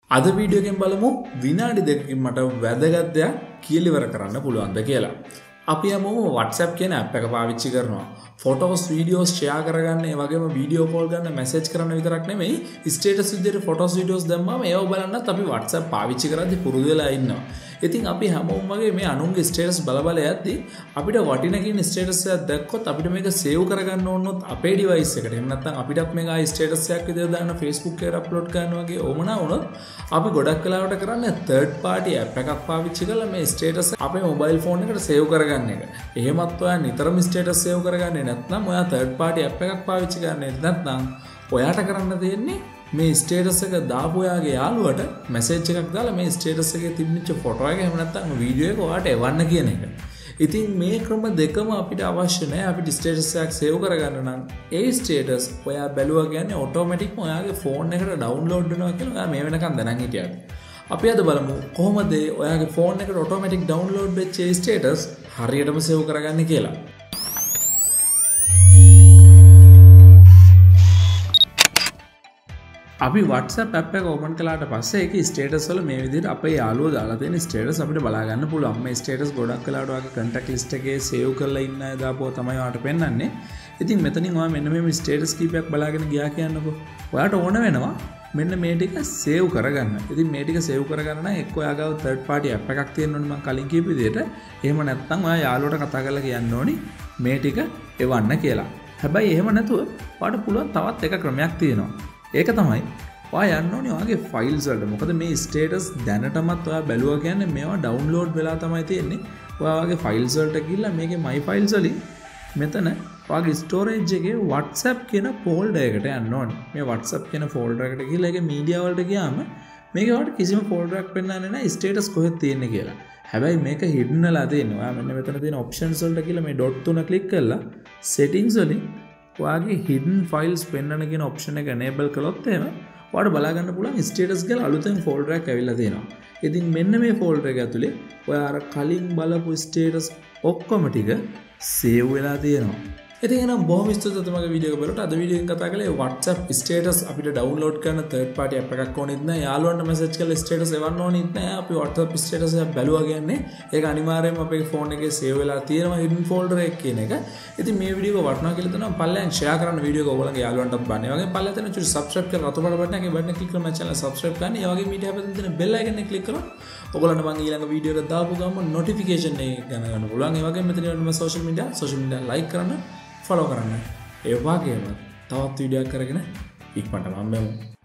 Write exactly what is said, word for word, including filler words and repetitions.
අද වීඩියෝ එකෙන් බලමු විනාඩි දෙකකින් මට වැදගත් දෙයක් කියලා ඉවර කරන්න පුළුවන්ද කියලා. අපි හැමෝම WhatsApp කියන app එක පාවිච්චි කරනවා. ෆොටෝස් වීඩියෝස් ෂෙයා කරගන්න, ඒ වගේම වීඩියෝ කෝල් ගන්න, මැසේජ් කරන්න විතරක් නෙමෙයි, ස්ටේටස් විදිහට ෆොටෝස් වීඩියෝස් දැම්මම ඒව බලන්නත් අපි WhatsApp පාවිච්චි කරද්දී පුරුදු වෙලා ඉන්නවා. ඉතින් අපි හැමෝම වගේ මේ අනුන්ගේ ස්ටේටස් බල බල යද්දී අපිට වටින කියන ස්ටේටස් එකක් දැක්කොත් අපිට මේක සේව් කරගන්න ඕනොත් අපේ ඩිවයිස් එකට. එහෙම නැත්නම් අපිටත් මේක ආයි ස්ටේටස් එකක් විදිහට දාන්න Facebook එකට අප්ලෝඩ් කරනවා වගේ ඕමනා වුණොත් අපි ගොඩක් වෙලාවට කරන්නේ third party app එකක් පාවිච්චි කරලා මේ ස්ටේටස් අපේ මොබයිල් ෆෝන් එකට සේව් කරගන්න එක. එහෙමත් ඔයා නිතරම ස්ටේටස් සේව් කරගන්නේ නැත්නම් ඔයා third party app එකක් පාවිච්චි කරන්නේ නැත්නම් ඔයාට කරන්න තියෙන්නේ මේ ස්ටේටස් එක දාපු ඔයාගේ යාළුවට මැසේජ් එකක් දාලා මේ ස්ටේටස් එකේ තිබිච්ච ෆොටෝ එක එහෙම නැත්නම් වීඩියෝ එක ඔයාට එවන්න කියන එක. ඉතින් මේ ක්‍රම දෙකම අපිට අවශ්‍ය නැහැ. අපිට ස්ටේටස් එකක් සේව් කරගන්න නම් ඒ ස්ටේටස් ඔයා බැලුවා කියන්නේ ඔටෝමැටික්ම ඔයාගේ ෆෝන් එකට ඩවුන්ලෝඩ් වෙනවා කියලා ඔයා මේ වෙනකන් දැනන් හිටියද. අපි අද බලමු කොහොමද ඔයාගේ ෆෝන් එකට ඔටෝමැටික් ඩවුන්ලෝඩ් වෙච්ච ස්ටේටස් හරියටම සේව් කරගන්නේ කියලා. අපි WhatsApp app එක ඕපන් කළාට පස්සේ ඒකේ ස්ටේටස් වල මේ විදිහට අපේ යාළුවෝ දාලා තියෙන ස්ටේටස් අපිට බලා ගන්න පුළුවන්. මේ ස්ටේටස් ගොඩක් වෙලාවට ඔයාගේ contact list එකේ සේව් කරලා ඉන්න අය දාපුවා තමයි ඔයාලට පෙන්වන්නේ. ඉතින් මෙතනින් ඔයා මෙන්න මේ ස්ටේටස් කීපයක් බලාගෙන ගියා කියන්නකෝ. ඔයාට ඕන වෙනවා මෙන්න මේ ටික සේව් කරගන්න. ඉතින් මේ ටික සේව් කරගන්න නම් එක්ක ඔයා ගාව third party app එකක් තියෙන්න ඕනේ මම කලින් කියපු විදිහට. එහෙම නැත්නම් ඔයා යාළුවට කතා කරලා කියන්න ඕනි මේ ටික එවන්න කියලා. හැබැයි එහෙම නැතුව ඔයාට පුළුවන් තවත් එක ක්‍රමයක් තියෙනවා. ඒක තමයි ඔයා යන්න ඕනේ ඔයාගේ ෆයිල්ස් වලට. මොකද මේ ස්ටේටස් දැනටමත් ඔයා බැලුවා කියන්නේ මේවා ඩවුන්ලෝඩ් වෙලා තමයි තියෙන්නේ. ඔයාගේ ෆයිල්ස් වලට ගිහිල්ලා මේකේ my files වලින් මෙතන ඔයාගේ ස්ටෝරේජ් එකේ WhatsApp කියන ෆෝල්ඩර් එකට යන්න ඕනේ. මේ WhatsApp කියන ෆෝල්ඩර් එකට ගිහිල්ලා ඒකේ මීඩියා වලට ගියාම මේකේ ඔයාලට කිසිම ෆෝල්ඩර් එකක් පෙන්නන්නේ නැහැ ස්ටේටස් කොහෙද තියෙන්නේ කියලා. හැබැයි මේක hidden වෙලා තියෙනවා. ඔයා මෙන්න මෙතන තියෙන options වලට ගිහිල්ලා මේ dot තුන ක්ලික් කරලා settings වලින් ඔයාගේ hidden files පෙන්වන්න කියන option එක enable කළොත් එහෙම ඔයාලට බලා ගන්න පුළුවන් status කියලා අලුතෙන් folder එකක් ඇවිල්ලා තියෙනවා. ඉතින් මෙන්න මේ folder එක ඇතුලේ ඔයා අර කලින් බලපු status ඔක්කොම ටික save වෙලා තියෙනවා. ඉතින් එහෙනම් බොහොම ස්තුතියි තමගේ වීඩියෝ එක බලලා. අද වීඩියෝ එකෙන් කතා කළේ WhatsApp status අපිට download කරන third party app එකක් ඕනෙත් නැහැ. යාළුවන්ට message කරලා status එවන්න ඕනෙත් නැහැ. අපි WhatsApp status එක බැලුවා කියන්නේ ඒක අනිවාර්යයෙන්ම අපේ phone එකේ save වෙලා තියෙනවා hidden folder එක කියන එක. ඉතින් මේ වීඩියෝ එක වටිනවා කියලා තනවා පල්ලෙන් share කරන්න වීඩියෝ එක ඔයගොල්ලන්ගේ යාළුවන්ටත් බලන්න. ඒ වගේම පල්ලෙන් තියෙන චුටි subscribe කරලා රතු පාට බටන් එකේ බටන් එක ක්ලික් කරලා my channel subscribe කරන්න. ඒ වගේම ඊට හැපෙන තියෙන bell icon එක ක්ලික් කරලා ඔයගොල්ලන්ට මම ඊළඟ වීඩියෝ එක දාපු ගමන් notification එක ගන්න ගන්න පුළුවන්. ඒ වගේම මෙතන මම social media social media like කරන්න, follow කරන්න. ඒ වගේම තවත් වීඩියෝ එකක් කරගෙන ඉක්මනට මම